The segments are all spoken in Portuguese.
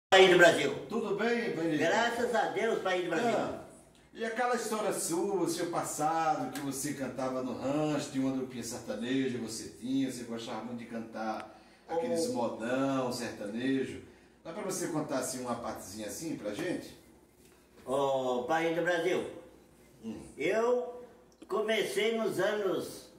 País do Brasil. Tudo bem, Benedito? Graças a Deus, país do Brasil. E aquela história sua, seu passado, que você cantava no rancho, tinha uma duplinha sertaneja, você gostava muito de cantar aqueles modão sertanejo. Dá pra você contar assim uma partezinha assim pra gente? Ô, país do Brasil, eu comecei nos anos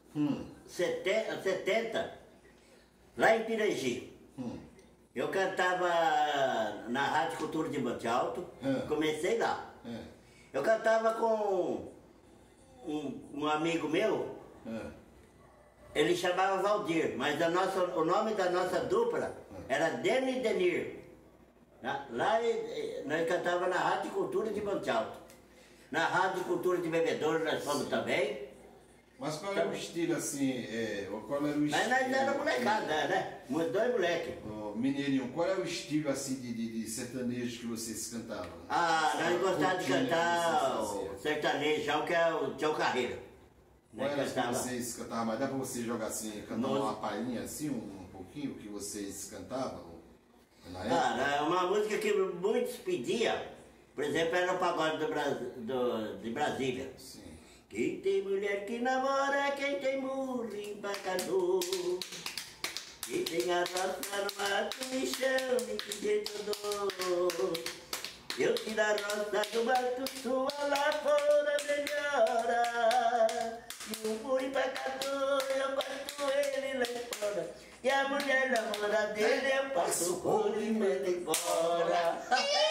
70, lá em Pirangi. Eu cantava na Rádio Cultura de Monte Alto, comecei lá. Eu cantava com um amigo meu, ele chamava Valdir, mas o nome da nossa dupla era Deni e Denir. Lá nós cantávamos na Rádio Cultura de Monte Alto. Na Rádio Cultura de Bebedouro nós fomos também. Mas qual era o estilo assim, qual era o estilo? Mas nós éramos molecada, né? Dois moleques. Mineirinho, qual é o estilo assim de sertanejo que vocês cantavam? Nós gostávamos de cantar o sertanejão, que é o Tchau Carreiro. Qual era que vocês cantavam? Mas dá pra você jogar assim, cantar uma palhinha assim, um pouquinho, que vocês cantavam na época? Uma música que muitos pediam, por exemplo, era o pagode de Brasília. Sim. Quem tem mulher que namora, quem tem burro empacador. Quem tem a roça no mato me chame, que jeito eu dou. Eu tiro a roça do mato, sua lá fora melhora. E o burro empacador, eu corto ele lá fora. E a mulher namora dele, eu passo o rolo e mando embora.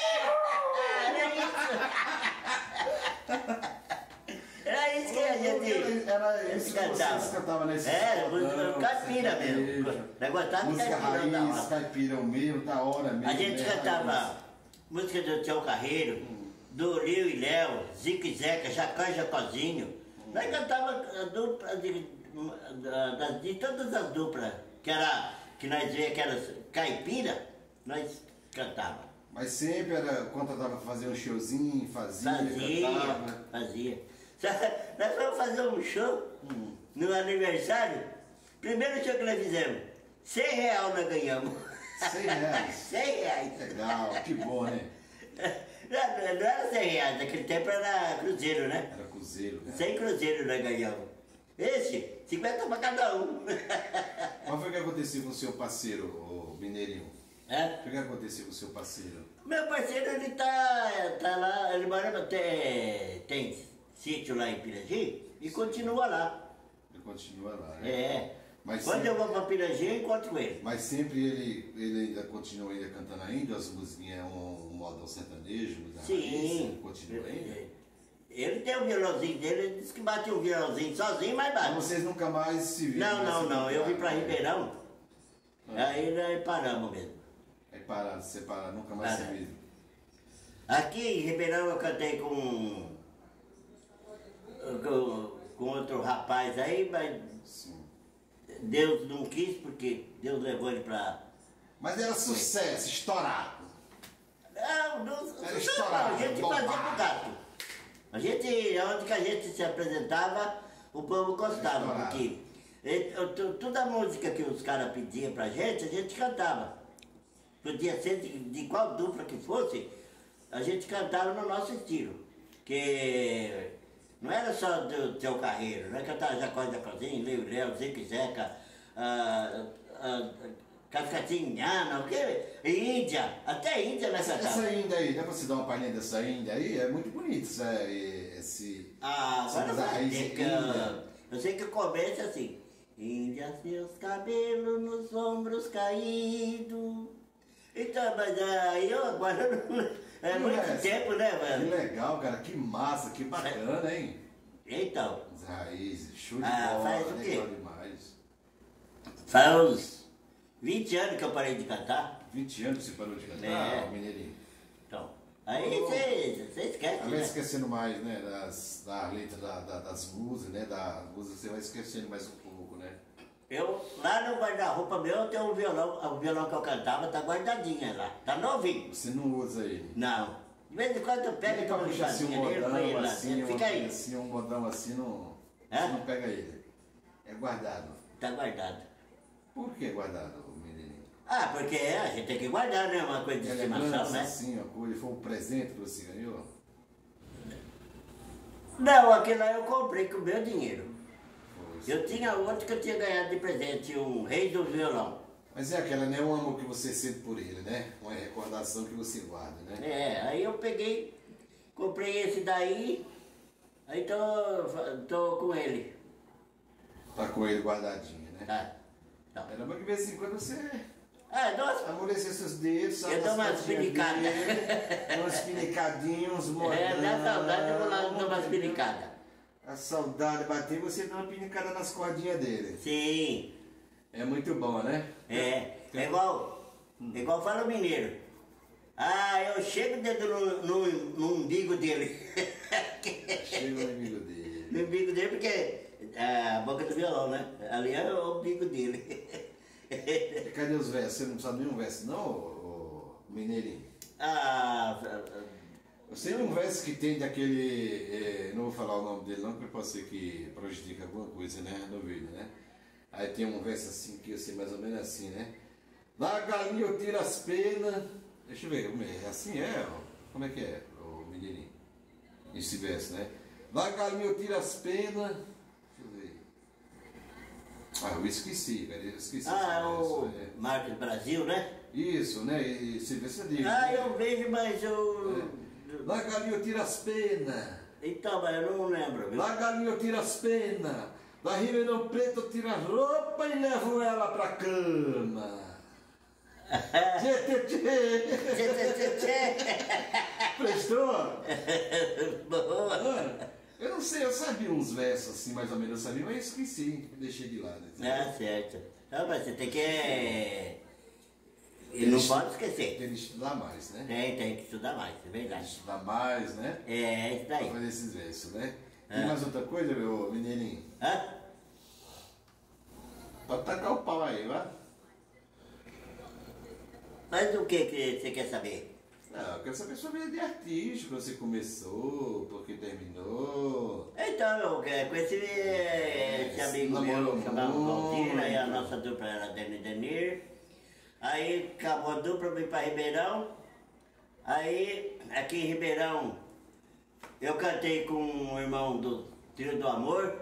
Era isso que a gente cantava nesse caipira mesmo. Música raiz, caipira mesmo, da hora mesmo. A gente cantava música do Tchau Carreiro, do Lio e Léo, Zico e Zeca, Jacó e Jacozinho. Nós cantávamos de todas as duplas, que nós via que era caipira, nós cantávamos. Mas sempre era quando dava pra fazer um showzinho, cantava. Fazia. Nós fomos fazer um show no aniversário. Primeiro show que nós fizemos, R$100 nós ganhamos. R$100? R$100. Legal, que bom, né? Não era R$100, naquele tempo era cruzeiro, né? Era cruzeiro, né? 100 cruzeiros nós ganhamos. Esse, 50 para cada um. Qual foi o que aconteceu com o seu parceiro, o Mineirinho? O que aconteceu com o seu parceiro? Meu parceiro, ele tá lá, ele mora, tem sítio lá em Pirangi e continua lá. Ele continua lá, né? Mas quando sempre, eu vou para Pirangi, eu encontro com ele. Mas sempre ele ainda continua cantando ainda, as musiquinhas, um modão sertanejo, sim. Continua ainda? Ele tem o violãozinho dele, ele disse que bate um violãozinho sozinho, mas bate. Mas vocês nunca mais se viram? Não, eu vim para Ribeirão, aí nós paramos mesmo. Aí pararam, separaram, nunca mais se viram. Aqui em Ribeirão eu cantei com outro rapaz aí, mas Deus não quis, porque Deus levou ele pra... Mas era sucesso, estourado. Não, era estourado, a gente fazia pro gato. Onde que a gente se apresentava, o povo gostava, porque toda a música que os caras pediam pra gente, a gente cantava. Podia ser de qual dupla que fosse, a gente cantava no nosso estilo. Que não era só do Teu Carreiro, nós cantava Jacó e Jacozinho, Leo e Léo, Zico e Zeca, Cascatinhana, o quê? Índia, até Índia nós cantávamos. Essa Índia aí, dá pra você dar uma palhinha dessa Índia aí? É muito bonito agora vai ter que... Eu sei que o começo é assim. Índia, seus cabelos nos ombros caídos. Então, mas aí eu agora não... É muito tempo, né, mano? Que legal, cara, que massa, que bacana, hein? Então. As raízes, show de bola, faz o quê? legal demais. Faz uns 20 anos que eu parei de cantar. 20 anos que você parou de cantar, Mineirinho? Então, aí você esquece, vai né? esquecendo mais, né, da letra das músicas, né, da música você vai esquecendo mais um pouco, né? Lá no guarda-roupa meu, eu tenho um violão, o violão que eu cantava tá guardadinho lá, tá novinho. Você não usa ele? Não. De vez em quando eu pego e tomo uma chazinha nele, põe ele lá dentro, fica aí. Assim, um modão assim, você não pega ele. É guardado. Tá guardado. Por que guardado, Mineirinho? Ah, porque a gente tem que guardar, né? Uma coisa de estimação, né? Sim, foi um presente que você ganhou? Não, aquele lá eu comprei com o meu dinheiro. Foi. Eu tinha outro que eu tinha ganhado de presente, um rei do violão. Mas é aquela, né? Um amor que você sente por ele, né? Uma recordação que você guarda, né? É, aí eu peguei, comprei esse daí, aí tô com ele. Tá com ele guardadinho, né? Tá. Tá. Era bom que de vez em quando você Nossa, amolecer seus dedos, eu dou umas pinicadas. Umas pinicadinhas, uns Na saudade eu vou lá dar umas pinicadas. A saudade bater, você dá uma pinicada nas cordinhas dele. Sim. É muito bom, né? É igual fala o mineiro. Ah, eu chego o dedo no umbigo dele. Chega no umbigo dele. No umbigo dele porque é a boca do violão, né? Ali é o umbigo dele. E cadê os versos? Você não sabe nenhum verso não, ô Mineirinho? Eu sei um verso que tem daquele, não vou falar o nome dele não, porque pode ser que prejudique alguma coisa, né, no vídeo, né? Aí tem um verso assim, que eu sei mais ou menos assim, né? Na galinha eu tiro as penas, deixa eu ver, assim como é que é, o Mineirinho? Esse verso, né? Na galinha eu tiro as penas, deixa eu ver. Eu esqueci, velho, eu esqueci. O Marcos Brasil, né? Isso, né? E se vê, você diz. Eu vejo, mas eu... Na galinha eu tiro as penas. Então, mas eu não lembro, viu? Na galinha eu tiro as penas. Da Ribeirão Preto eu tiro a roupa e levo ela pra cama. Tchê, tchê, tchê. Prestou? Boa. Eu não sei, eu sabia uns versos assim, mais ou menos, eu sabia, mas eu esqueci, deixei de lado. Certo. Não, mas você tem que... E não pode esquecer. Tem que estudar mais, né? Tem que estudar mais, é verdade. Estudar mais, né? É isso daí. Pra fazer esses versos, né? Tem mais outra coisa, meu Mineirinho? Pode tacar o pau aí, vai. Mas o que você quer saber? Eu quero saber sobre a vida de artístico, você começou, por que terminou. Então, com esse amigo meu chamava Valdir, aí a nossa dupla era Dani Denir. Aí acabou a dupla, vim para Ribeirão. Aí, aqui em Ribeirão, eu cantei com um irmão do Trio do Amor,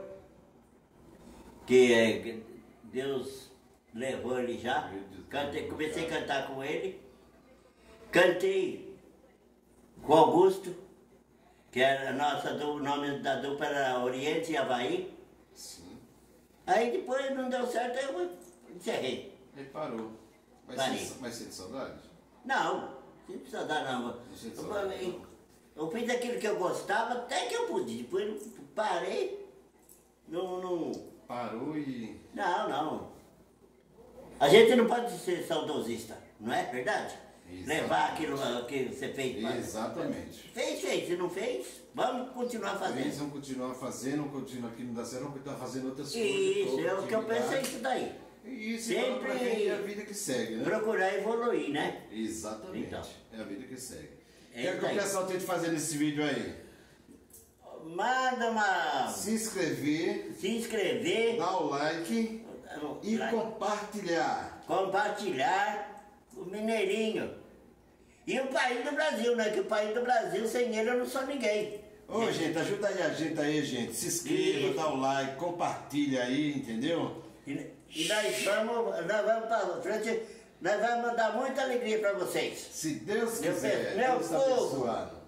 que Deus levou ele já. Comecei a cantar com ele. Cantei com o Augusto, que era o nome da dupla era Oriente e Havaí. Sim. Aí depois não deu certo, aí eu encerrei. Aí parou. Mas sente saudade? Não saudade não. Eu fiz aquilo que eu gostava até que eu pude, depois parei, não... Parou e... Não. A gente não pode ser saudosista, não é verdade? Exatamente. Levar aquilo que você fez. Exatamente. Fez. Se não fez, vamos continuar fazendo. Vamos continuar fazendo, continuar aqui, não dá certo, vamos continuar fazendo outras coisas. Isso, é o que eu pensei isso daí. Isso, sempre pra frente é a vida que segue, né? Procurar evoluir, né? Exatamente. Então. É a vida que segue. O É que é que o pessoal tem de fazer nesse vídeo aí? Manda uma... Se inscrever, dar o like e compartilhar. Compartilhar o Mineirinho. E o país do Brasil, né? Que o país do Brasil, sem ele eu não sou ninguém. Ô, gente, ajuda aí a gente aí, gente. Se inscreva, dá o like, compartilha aí, entendeu? E nós vamos para frente, nós vamos dar muita alegria para vocês. Se Deus quiser, meu Deus povo, abençoado.